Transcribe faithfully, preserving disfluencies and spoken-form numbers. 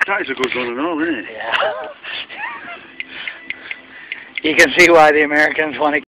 Tricycles on and all, isn't it? Yeah. You can see why the Americans want to